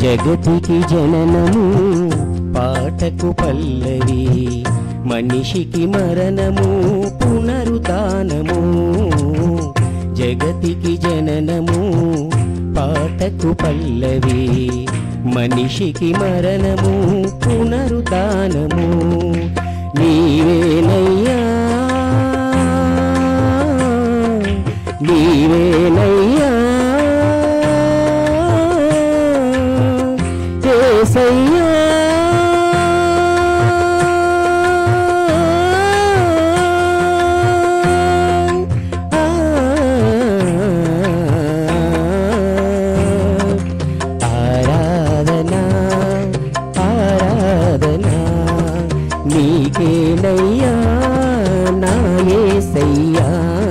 జగతికి జననము పాటకు పల్లవి, మనిషికి మరణము పునరుతానము. జగతికి జననము పాటకు పల్లవి, మనిషికి మరణము పునరుతానము. నీవేనయ్యా నీవేనయ్యా యేసయ్యా. ఆరాధనా ఆరాధనా నీకేనయ్యా నా యేసయ్యా.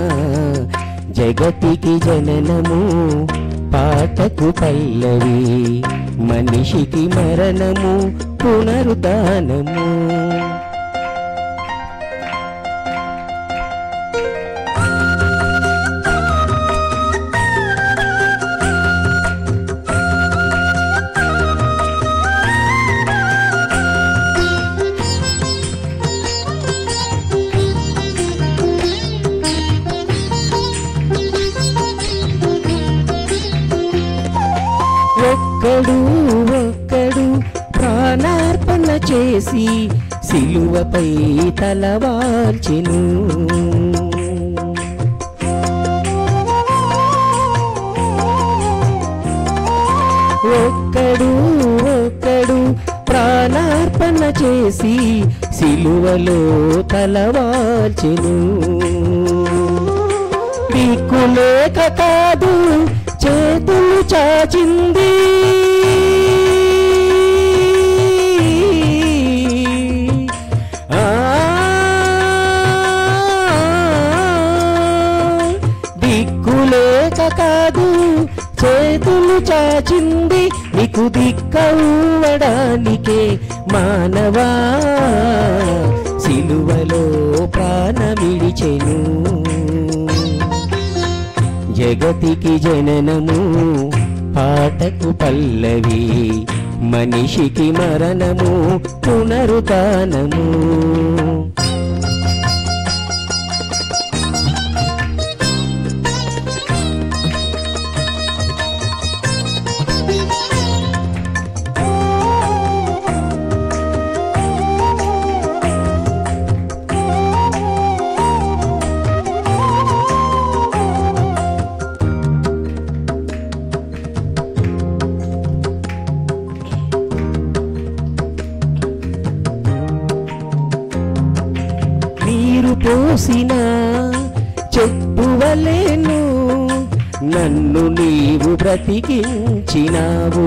జగతికి జననము పాటకు పల్లవి, మనిషికి మరణము పునరుతానము. ఒక్కడు ఒక్కడు ప్రాణార్పణ చేసి సిలువపై తలవాల్చెను. ఒక్కడు ఒక్కడు ప్రాణార్పణ చేసి సిలువలో తలవాల్చెను. దిక్కులేక కాదు చేతులు చాచింది, దిక్కులేక కాదు చేతులు చాచింది, నీకు దిక్కవ్వడానికే మానవా సిలువలో ప్రాణమిడిచెను. జగతికి జననము పాటకు పల్లవి, మనిషికి మరణము పునరుతానము. నీరు పోసిన చెట్టు వలెను నన్ను నీవు బ్రతికించినావు.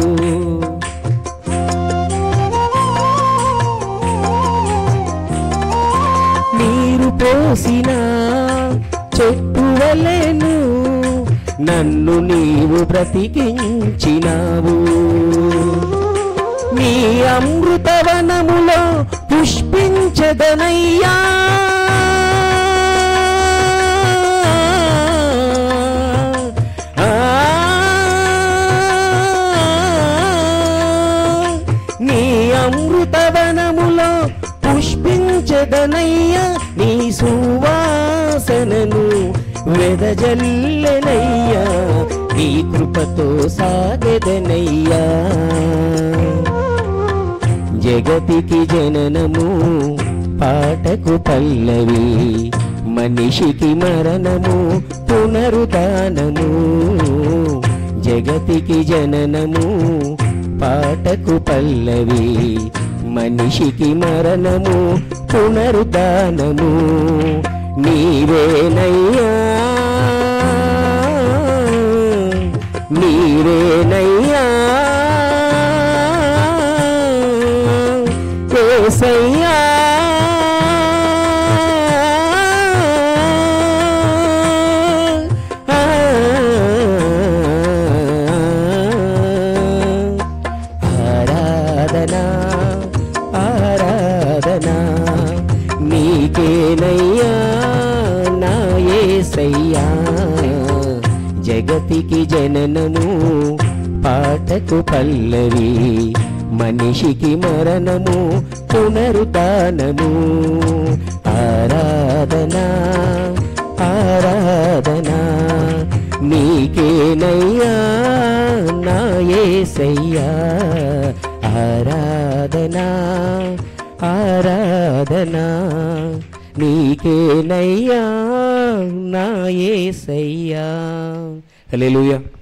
నీరు పోసిన చెట్టు వలెను నన్ను నీవు బ్రతికించినావు. నీ అమృతవనములో పుష్పించదనయ్యా, నీ అమృతవనములో పుష్పించదనయ్యా. నీ సువాసనను వెదజల్లెనయ్యా, నీ కృపతో సాగెదనయ్యా. జగతికి జననము పాటకు పల్లవి, మనిషికి మరణము పునరుతానము. జగతికి జననము పాటకు పల్లవి, మనిషికి మరణము పునరుతానము. నీవేనయ్యా నీవేనయ్యా యేసయ్యా. ఆరాధనా ఆరాధనా నీకేనయ్యా నా యేసయ్యా. జగతికి జననము పాటకు పల్లవి, మనిషికి మరణము పునరుద్ధానము. ఆరాధనా ఆరాధనా నీకేనయ్యా నా యేసయ్యా, ఆరాధనా ఆరాధనా నీకేనయ్యా నా యేసయ్యా. హల్లెలూయా.